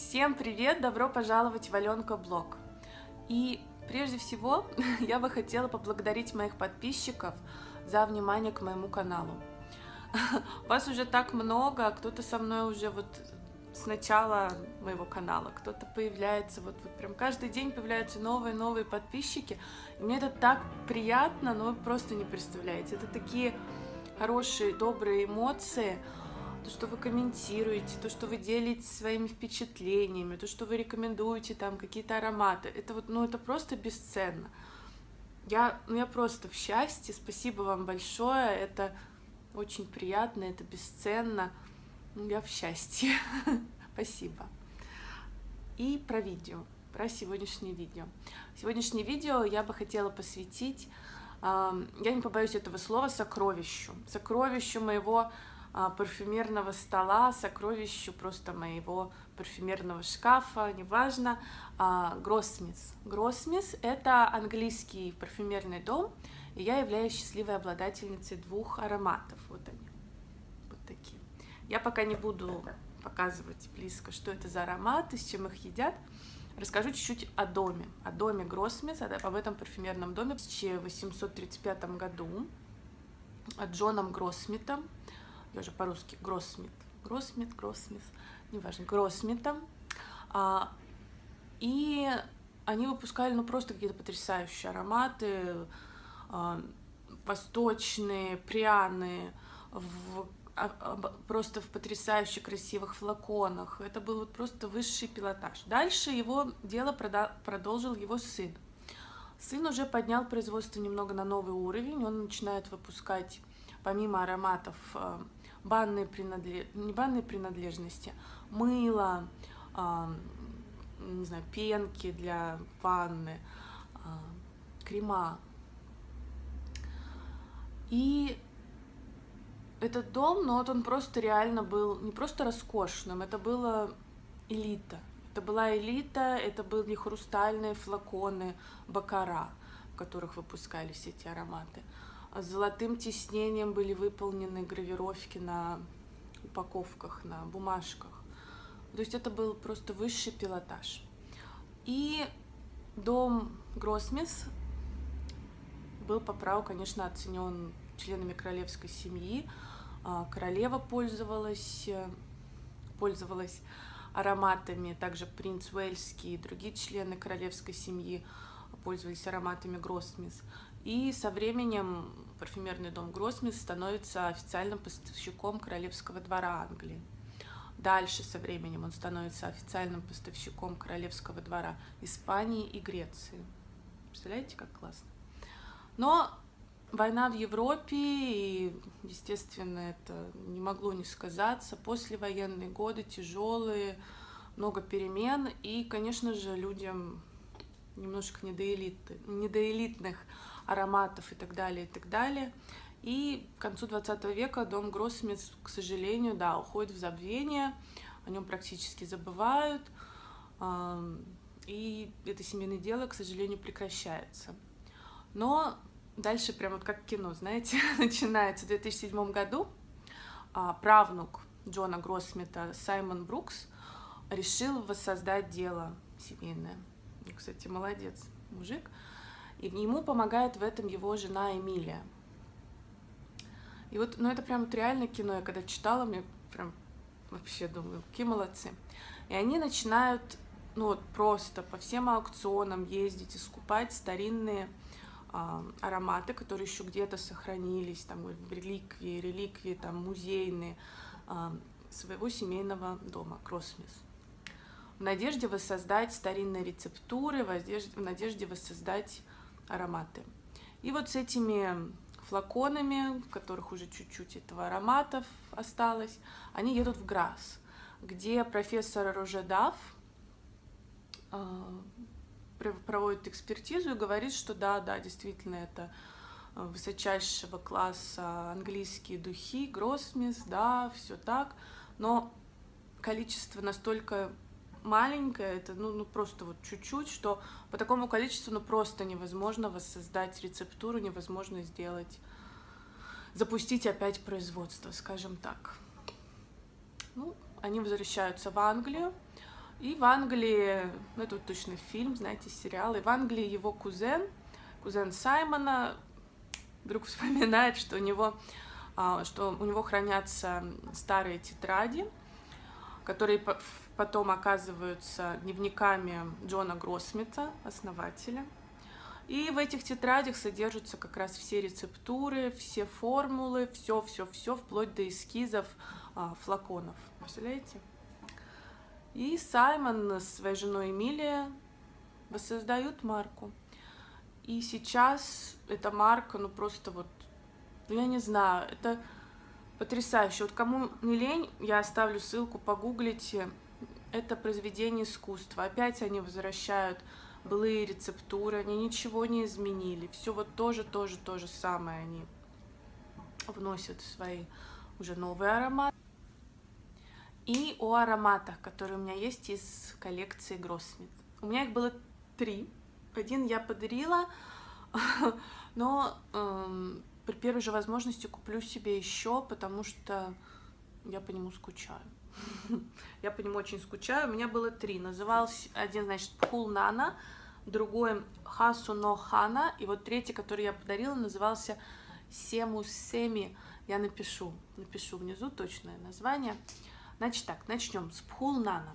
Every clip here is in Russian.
Всем привет! Добро пожаловать в Аленка Блог. И прежде всего я бы хотела поблагодарить моих подписчиков за внимание к моему каналу. Вас уже так много, кто-то со мной уже с начала моего канала, кто-то появляется, прям каждый день появляются новые подписчики. И мне это так приятно, но вы просто не представляете. Это такие хорошие, добрые эмоции. То, что вы комментируете, то, что вы делитесь своими впечатлениями, то, что вы рекомендуете там какие-то ароматы, это это просто бесценно. Я просто в счастье, спасибо вам большое, это очень приятно, это бесценно, я в счастье, спасибо. И про видео, про сегодняшнее видео. Сегодняшнее видео я бы хотела посвятить, я не побоюсь этого слова, сокровищу моего парфюмерного стола, сокровищу просто моего парфюмерного шкафа, неважно, Grossmith. Grossmith — это английский парфюмерный дом, и я являюсь счастливой обладательницей двух ароматов. Вот они, вот такие. Я пока не буду показывать близко, что это за ароматы, с чем их едят. Расскажу чуть-чуть о доме Grossmith, об этом парфюмерном доме в 1835 году Джоном Гроссмитом. Я уже по-русски Grossmith, неважно, Grossmith'ом. И они выпускали просто какие-то потрясающие ароматы, восточные, пряные, просто в потрясающе красивых флаконах. Это был просто высший пилотаж. Дальше его дело продолжил его сын. Сын уже поднял производство немного на новый уровень. Он начинает выпускать помимо ароматов не банные принадлежности, мыло, не знаю, пенки для ванны, крема. И этот дом, он просто реально был не просто роскошным, это была элита. Это была элита, это были хрустальные флаконы баккара, в которых выпускались эти ароматы. С золотым тиснением были выполнены гравировки на упаковках, на бумажках. То есть это был просто высший пилотаж. И дом Grossmith был по праву, конечно, оценен членами королевской семьи. Королева пользовалась ароматами, также принц Уэльский и другие члены королевской семьи пользовались ароматами Grossmith. И со временем парфюмерный дом Grossmith становится официальным поставщиком королевского двора Англии. Дальше со временем он становится официальным поставщиком королевского двора Испании и Греции. Представляете, как классно? Но война в Европе, и, естественно, это не могло не сказаться. Послевоенные годы тяжелые, много перемен, и, конечно же, людям немножко недоэлитных ароматов и так далее, и так далее. И к концу 20 века дом Grossmith, к сожалению, уходит в забвение, о нем практически забывают, и это семейное дело, к сожалению, прекращается. Но дальше прям как кино, знаете, начинается в 2007 году. Правнук Джона Гроссмита Саймон Брукс решил воссоздать дело семейное. Кстати, молодец мужик. И ему помогает в этом его жена Эмилия. И это прям реально кино. Я когда читала, мне прям вообще думаю, какие молодцы. И они начинают, просто по всем аукционам ездить и скупать старинные ароматы, которые еще где-то сохранились, там, в реликвии, там, музейные, своего семейного дома Grossmith. В надежде воссоздать старинные рецептуры, в надежде воссоздать ароматы. И с этими флаконами, в которых уже чуть-чуть этого ароматов осталось, они едут в Грасс, где профессор Роже Дафф проводит экспертизу и говорит, что да, действительно, это высочайшего класса английские духи, Grossmith, да, все так, но количество настолько маленькое, это просто чуть-чуть, что по такому количеству просто невозможно воссоздать рецептуру, невозможно запустить опять производство, скажем так. Они возвращаются в Англию, И в Англии, ну это вот точно фильм, знаете, сериал, и в Англии его кузен Саймона вдруг вспоминает, что у него хранятся старые тетради, которые потом оказываются дневниками Джона Гроссмита, основателя. И в этих тетрадях содержатся как раз все рецептуры, все формулы, все, вплоть до эскизов флаконов. Представляете? И Саймон с своей женой Эмилией воссоздают марку. И сейчас эта марка, ну просто вот, ну я не знаю, это потрясающе. Вот кому не лень, я оставлю ссылку, погуглите. Это произведение искусства. Опять они возвращают былые рецептуры, они ничего не изменили. Все вот то же самое они вносят в свои уже новые ароматы. И о ароматах, которые у меня есть из коллекции Гроссмит. У меня их было 3. Один я подарила, но при первой же возможности куплю себе еще, потому что я по нему скучаю. Я по нему очень скучаю. У меня было 3. Назывался один, значит, Пхул Нана, другой Хасу но Хана, и вот третий, который я подарила, назывался Сему Семи. Я напишу внизу точное название. Значит так, начнем с Пхул Нана.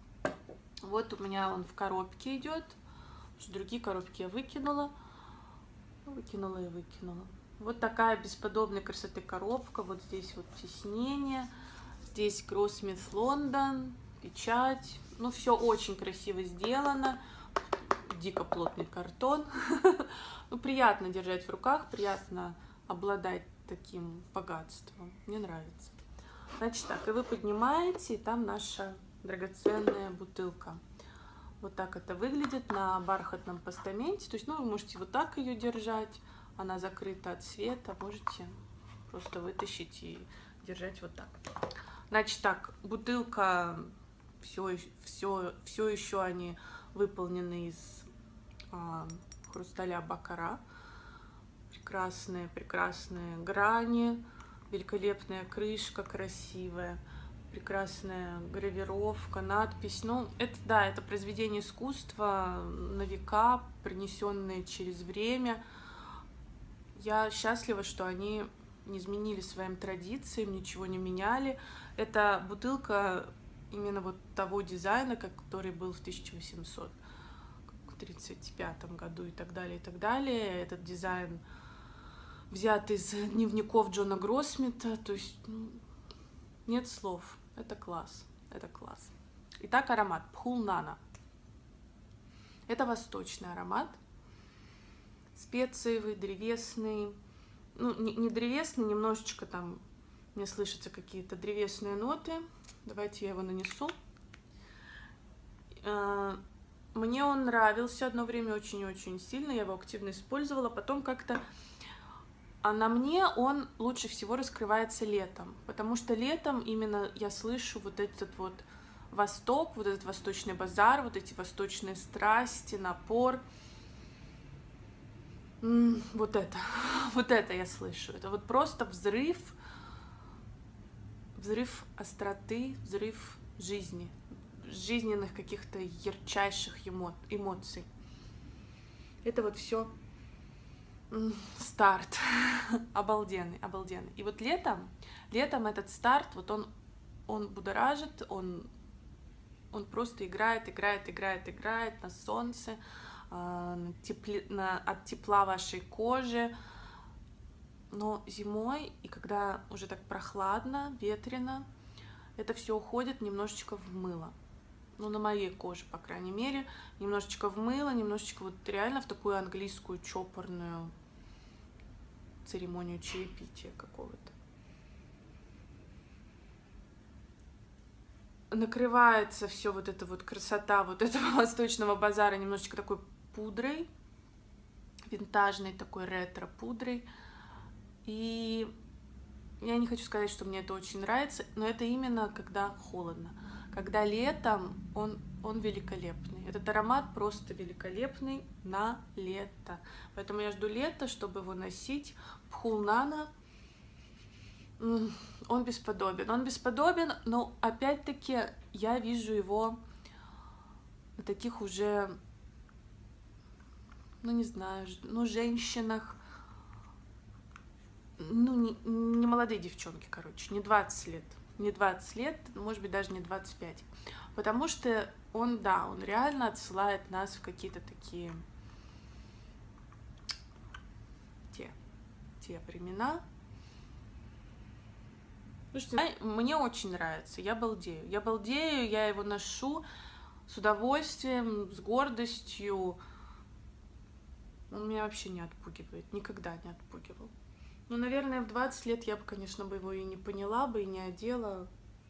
Вот у меня он в коробке идет. Другие коробки я выкинула. Выкинула. Вот такая бесподобной красоты коробка. Вот здесь вот тиснение. Здесь Гроссмит Лондон, печать. Ну, все очень красиво сделано. Дико плотный картон. Ну, приятно держать в руках, приятно обладать таким богатством. Мне нравится. Значит так, и вы поднимаете, и там наша драгоценная бутылка. Вот так это выглядит на бархатном постаменте. То есть, ну, вы можете вот так ее держать. Она закрыта от света. Можете просто вытащить и держать вот так. Значит так, бутылка, все еще они выполнены из хрусталя баккара. Прекрасные грани, великолепная крышка, красивая, прекрасная гравировка, надпись. Ну, это, да, это произведение искусства на века, принесенные через время. Я счастлива, что они не изменили своим традициям, ничего не меняли. Это бутылка именно вот того дизайна, который был в 1835 году и так далее, и так далее. Этот дизайн взят из дневников Джона Гроссмита, то есть ну, нет слов. Это класс, это класс. Итак, аромат Пхул Нана. Это восточный аромат, специевый, древесный. Ну, не древесный, немножечко там мне слышатся какие-то древесные ноты. Давайте я его нанесу. Мне он нравился одно время очень-очень сильно, я его активно использовала. Потом как-то на мне он лучше всего раскрывается летом, потому что летом именно я слышу вот этот вот Восток, вот этот восточный базар, вот эти восточные страсти, напор. Вот это я слышу. Это вот просто взрыв остроты, взрыв жизни, жизненных каких-то ярчайших эмоций. Это вот все старт. Обалденный. И вот летом этот старт, вот он будоражит, он просто играет на солнце, от тепла вашей кожи. Но зимой, и когда уже так прохладно, ветрено, это все уходит немножечко в мыло. Ну, на моей коже, по крайней мере, немножечко в мыло, немножечко вот реально в такую английскую чопорную церемонию чаепития какого-то. Накрывается все вот эта вот красота вот этого восточного базара немножечко такой пудрой, винтажной такой ретро-пудрой. И я не хочу сказать, что мне это очень нравится, но это именно когда холодно. Когда летом он великолепный. Этот аромат просто великолепный на лето. Поэтому я жду лета, чтобы его носить. Пхул Нана, он бесподобен. Он бесподобен, но опять-таки я вижу его на таких уже, ну не знаю, ну женщинах, ну не молодые девчонки, короче, не 20 лет, не 20 лет, может быть даже не 25, потому что он, да, он реально отсылает нас в какие-то такие те времена. Слушайте, мне очень нравится, я балдею, я его ношу с удовольствием, с гордостью. Он меня вообще не отпугивает, никогда не отпугивал. Ну, наверное, в 20 лет я бы, конечно, бы его и не поняла бы, и не одела.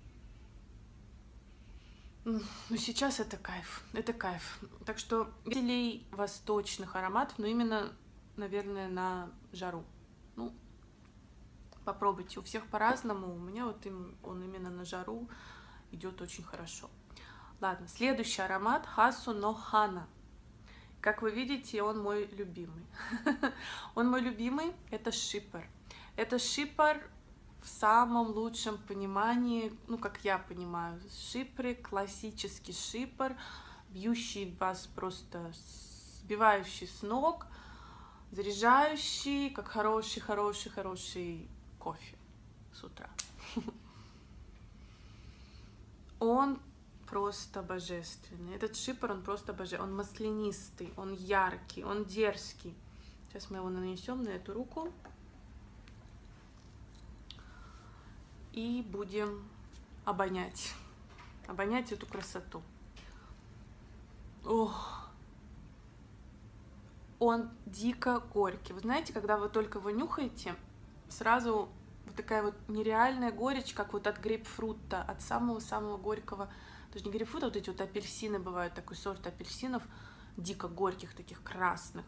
Но сейчас это кайф, это кайф. Так что любителей восточных ароматов, но именно, наверное, на жару. Ну, попробуйте, у всех по-разному, у меня вот он именно на жару идет очень хорошо. Ладно, следующий аромат Хасу но Хана. Как вы видите, он мой любимый. Он мой любимый, это шиппер. Это шиппер в самом лучшем понимании, ну, как я понимаю, шипперы, классический шиппер, бьющий вас просто, сбивающий с ног, заряжающий, как хороший кофе с утра. Он просто божественный. Этот шиппер, он просто божественный. Он маслянистый, он яркий, он дерзкий. Сейчас мы его нанесем на эту руку. И будем обонять эту красоту. Ох. Он дико горький. Вы знаете, когда вы только его нюхаете, сразу вот такая вот нереальная горечь, как вот от грейпфрута, от самого-самого горького. Даже не грейпфрута, вот эти вот апельсины бывают, такой сорт апельсинов, дико горьких, таких красных.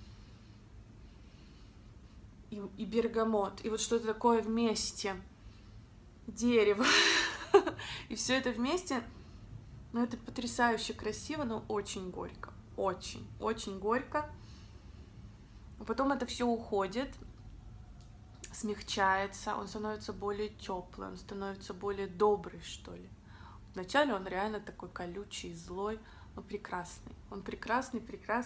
И бергамот, и вот что-то такое вместе. Дерево. И все это вместе, ну, это потрясающе красиво, но очень горько. Очень горько. А потом это все уходит, смягчается, он становится более теплый, он становится более добрый, что ли. Вначале он реально такой колючий, злой, но прекрасный. Он прекрасный.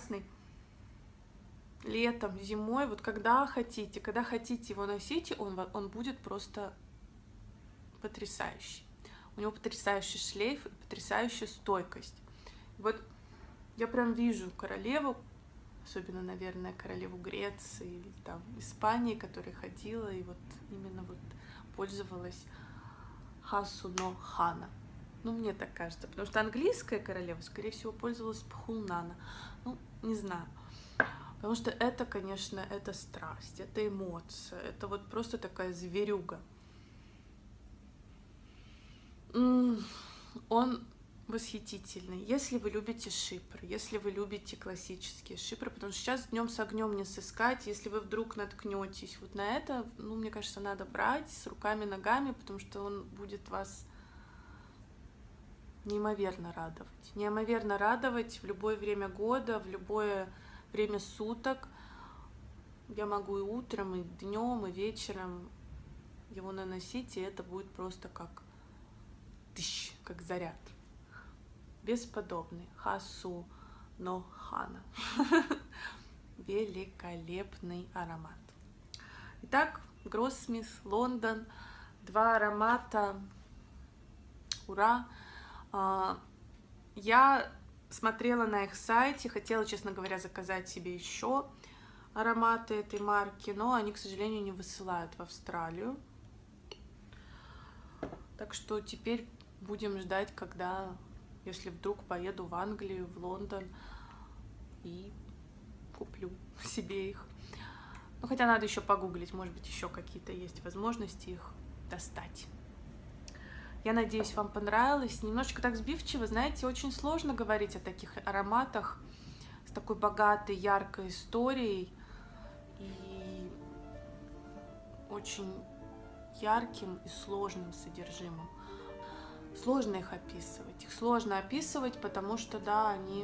Летом, зимой, вот когда хотите его носить, он будет просто потрясающий. У него потрясающий шлейф, потрясающая стойкость. И вот я прям вижу королеву, особенно, наверное, королеву Греции или там Испании, которая ходила и вот именно вот пользовалась Хасу но Хана. Ну, мне так кажется, потому что английская королева, скорее всего, пользовалась Пхулнана. Ну, не знаю. Потому что это, конечно, это страсть, это эмоция, это вот просто такая зверюга. Он восхитительный. Если вы любите шипры, если вы любите классические шипры, потому что сейчас днем с огнем не сыскать, если вы вдруг наткнетесь вот на это, ну, мне кажется, надо брать с руками, ногами, потому что он будет вас неимоверно радовать в любое время года, в любое время суток. Я могу и утром, и днем, и вечером его наносить, и это будет просто как заряд. Бесподобный. Хасу но Хана. Великолепный аромат. Итак, Grossmith, Лондон. 2 аромата. Ура! Я смотрела на их сайте, хотела, честно говоря, заказать себе еще ароматы этой марки, но они, к сожалению, не высылают в Австралию. Так что теперь будем ждать, когда, если вдруг поеду в Англию, в Лондон и куплю себе их. Ну, хотя надо еще погуглить, может быть, еще какие-то есть возможности их достать. Я надеюсь, вам понравилось. Немножечко так сбивчиво, знаете, очень сложно говорить о таких ароматах с такой богатой, яркой историей и очень ярким и сложным содержимым. Сложно их описывать. Их сложно описывать, потому что, да, они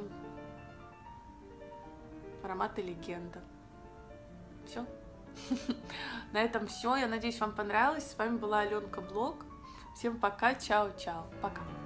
ароматы легенда. Все. На этом все. Я надеюсь, вам понравилось. С вами была Аленка Блог. Всем пока. Чао-чао. Пока.